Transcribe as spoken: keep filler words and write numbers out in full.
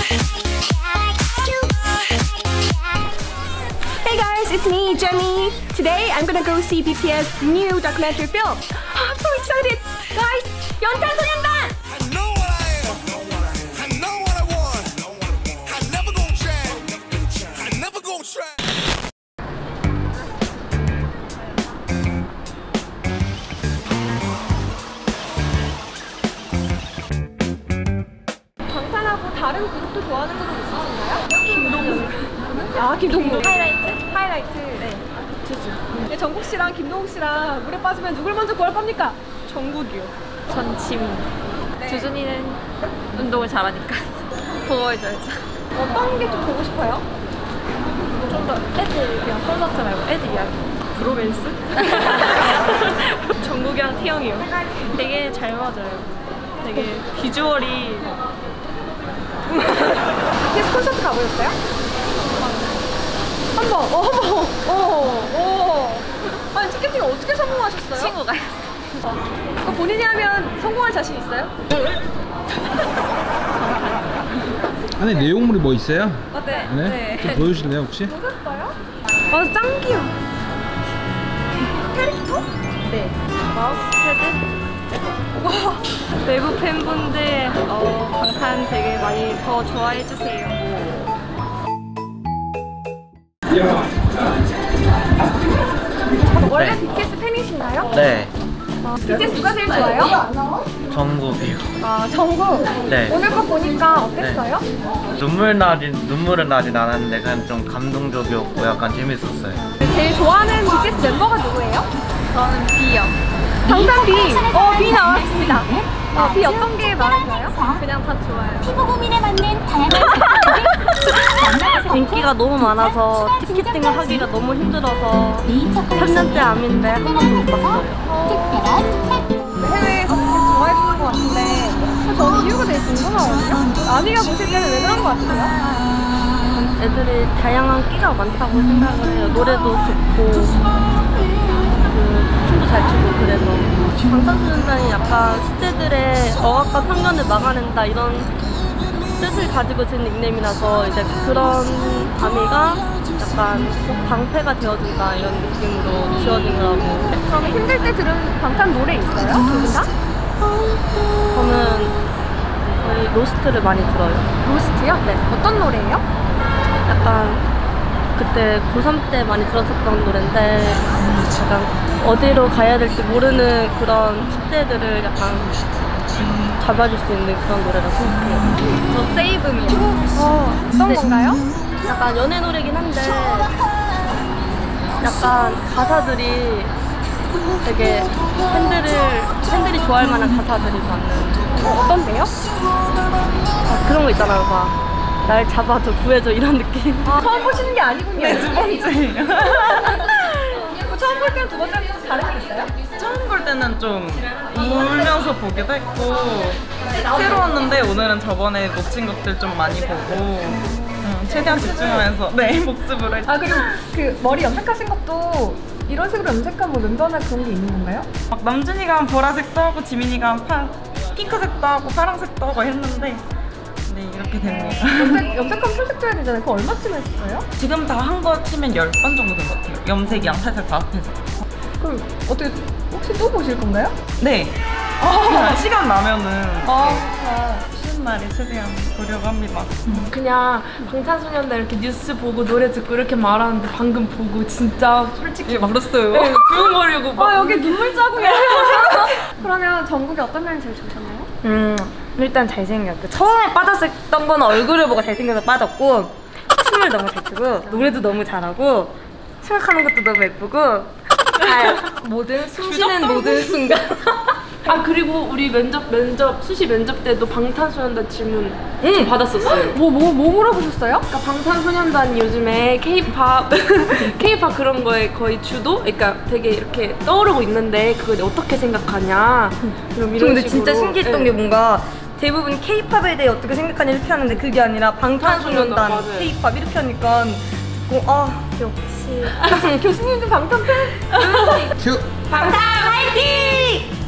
Hey guys, it's me, Jenny. Today I'm gonna go see B T S new documentary film. I'm so excited! Guys, 연탄소년단! 방탄하고 다른 그룹도 좋아하는 분들 있으신가요? 김동국. 아, 김동국. 하이라이트? 하이라이트. 네. 주주. 네, 정국 씨랑 김동국 씨랑 물에 빠지면 누굴 먼저 구할 겁니까? 정국이요. 전 지민. 네. 주준이는 운동을 잘하니까 보호해줘야죠. 어떤 게 좀 보고 싶어요? 좀 더 애들이랑 콘서트 말고 애들 이야기. 브로맨스? 정국이랑 태영이요. 되게 잘 맞아요. 되게 비주얼이. 비티에스 콘서트 가보셨어요? 한 번, 어, 한 번, 어, 어. 아니, 티켓팅 어떻게 성공하셨어요? 친구가. 어. 그거 본인이 하면 성공할 자신 있어요? 안에 내용물이 뭐 있어요? 어, 네. 네? 네. 좀 보여주실래요 혹시? 보셨어요? 아, 짱 귀여워. 캐릭터? 네. 마우스 패드. 와. 외국 팬분들 어, 방탄 되게 많이 더 좋아해주세요. 원래 네. 비티에스 팬이신가요? 네, 어, 비티에스 누가 제일 좋아요? 정국이요. 아, 정국. 네. 오늘 거 보니까 어땠어요? 눈물 나진 눈물은 나진 않았는데 그냥 좀 감동적이었고 약간 재밌었어요. 제일 좋아하는 비티에스 멤버가 누구예요? 저는 B요. 방탄 B. 어, B 나왔습니다. 어, B 어떤 게 마음에 들어요? 그냥 다 좋아요. 피부 고민에 맞는 다양한 인기가 너무 많아서 티켓팅을 하기가 너무 힘들어서 삼 년째 암인데 한 번도 못 봤어요. 해외에서 되게 좋아해주는 것 같은데 저는 이유가 되게 궁금하거든요. 아미가 보실 때는 왜 그런 것 같아요? 애들이 다양한 끼가 많다고 생각을 해요. 노래도 좋고 그 춤도 잘 추고 그래서 방탄소년단이 약간 십 대들의 억압과 편견을 막아낸다 이런 뜻을 가지고 지은 닉네임이라서 이제 그런 아미가 약간 꼭 방패가 되어준다 이런 느낌으로 지어진 거라고. 그러면 힘들 때 들은 방탄 노래 있어요? 두 분 다? 저는 거의 로스트를 많이 들어요. 로스트요? 네. 어떤 노래예요? 약간 그때 고삼 때 많이 들었었던 노래인데 약간 어디로 가야 될지 모르는 그런 십 대들을 약간 잡아줄 수 있는 그런 노래라 생각해요. 저 세이브미요. 어, 어떤 네. 건가요? 약간 연애 노래긴 한데 약간 가사들이 되게 팬들을 팬들이 좋아할 만한 가사들이 많은. 어, 어떤데요? 아, 그런 거 있잖아요. 막 날 잡아줘 구해줘 이런 느낌. 아, 처음 보시는 게 아니군요. 네, 두 번째예요. 처음 볼 때는 두 번째는 좀 다른 게 있어요? 처음 볼 때는 좀 울면서 보기도 했고 새로웠는데 오늘은 저번에 놓친 것들 좀 많이 보고 음, 최대한 집중하면서 네 복습을 했죠. 아, 그리고 그 머리 염색하신 것도 이런 식으로 염색한 뭐 멤버나 그런 게 있는 건가요? 막 남준이가 보라색도 하고 지민이가 파, 핑크색도 하고 파란색도 하고 했는데 네 이렇게 됩니다. 염색, 염색하면 탈색도 해야 되잖아요. 그거 얼마쯤 했어요? 지금 다 한 거 치면 열 번 정도 된 것 같아요. 염색이랑 탈색 다 합해서. 그럼 어떻게 혹시 또 보실 건가요? 네. 아, 시간 나면은 아, 네, 쉬는 날에 최대한 보려고 합니다. 그냥 방탄소년단 이렇게 뉴스 보고 노래 듣고 이렇게 말하는데 방금 보고 진짜 솔직히 막 울었어요. 네, 부응하려고 막. 아, 여기 눈물 자국이. 그러면 정국이 어떤 면이 제일 좋으셨나요? 음, 일단 잘생겼고 처음에 빠졌었던 건 얼굴을 보고 잘생겨서 빠졌고 춤을 너무 잘 추고 노래도 너무 잘하고 생각하는 것도 너무 예쁘고 아, 모든 숨쉬는 모든 순간. 아, 그리고 우리 면접 면접 수시 면접 때도 방탄소년단 질문 응. 받았었어요. 뭐, 뭐, 뭐 물어보셨어요? 그러니까 방탄소년단이 요즘에 K-팝, K-팝 그런 거에 거의 주도? 그러니까 되게 이렇게 떠오르고 있는데 그걸 어떻게 생각하냐? 그럼 이런 근데 식으로. 진짜 신기했던 네. 게 뭔가 대부분 K-팝에 대해 어떻게 생각하냐 이렇게 하는데 그게 아니라 방탄소년단 맞아요. K-팝 이렇게 하니까 듣고 아 역시 교수님도 방탄 팬? 큐! 방탄 화이팅!